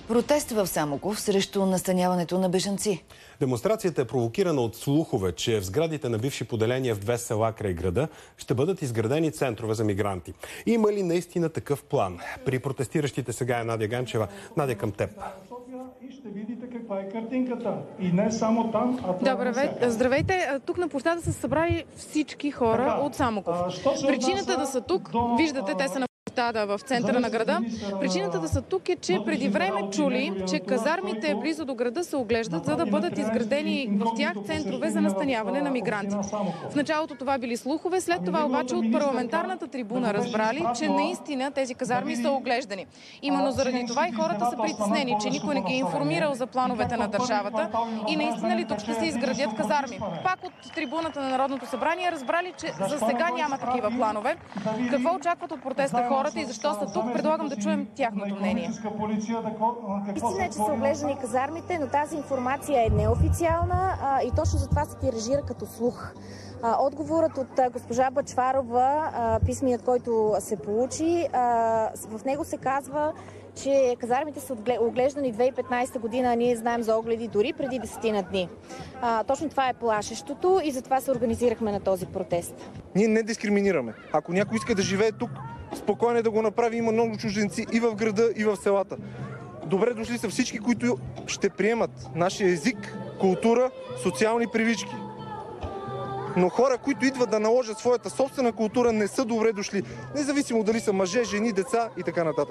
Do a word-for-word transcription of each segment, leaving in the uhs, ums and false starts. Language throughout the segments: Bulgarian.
Протест в Самоков срещу настаняването на бежанци. Демонстрацията е провокирана от слухове, че в сградите на бивши поделения в две села край града ще бъдат изградени центрове за мигранти. Има ли наистина такъв план? При протестиращите сега е Надя Ганчева. Надя, към теб. И ще видите каква е картинката. И не само там, а това Добре, здравейте. Тук на площада са събрали всички хора така, от Самоков. Причината да са тук, до, виждате, те са на площада в центъра на града. Причината да са тук е, че преди време чули, че казармите близо до града се оглеждат, за да бъдат изградени в тях центрове за настаняване на мигранти. В началото това били слухове, след това обаче от парламентарната трибуна разбрали, че наистина тези казарми са оглеждани. Именно заради това и хората са притеснени, че никой не ги е информирал за плановете на държавата и наистина ли тук ще се изградят казарми. Пак от трибуната на Народното събрание разбрали, че за сега няма такива планове. Какво очакват от протеста хората и защо са тук, предлагам да чуем тяхното мнение. Истина е, че са оглеждани казармите, но тази информация е неофициална а, и точно за това се тиражира като слух. А, отговорът от а, госпожа Бъчварова, а, писменият, който се получи, а, в него се казва, че казармите са оглеждани две хиляди и петнадесета година, а ние знаем за огледи дори преди десетина дни. А, точно това е плашещото и затова се организирахме на този протест. Ние не дискриминираме. Ако някой иска да живее тук, спокойно да го направи. Има много чужденци и в града, и в селата. Добре дошли са всички, които ще приемат нашия език, култура, социални привички. Но хора, които идват да наложат своята собствена култура, не са добре дошли. Независимо дали са мъже, жени, деца и така нататък.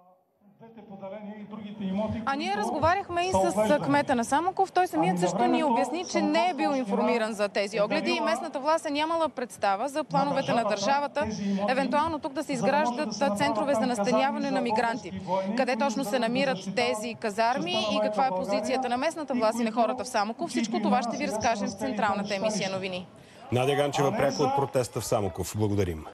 А ние разговаряхме и с кмета на Самоков. Той самият също ни обясни, че не е бил информиран за тези огледи и местната власт е нямала представа за плановете на държавата, евентуално тук да се изграждат центрове за настаняване на мигранти. Къде точно се намират тези казарми и каква е позицията на местната власт и на хората в Самоков, всичко това ще ви разкажем в централната емисия новини. Надя Ганчева, пряко от протеста в Самоков. Благодарим.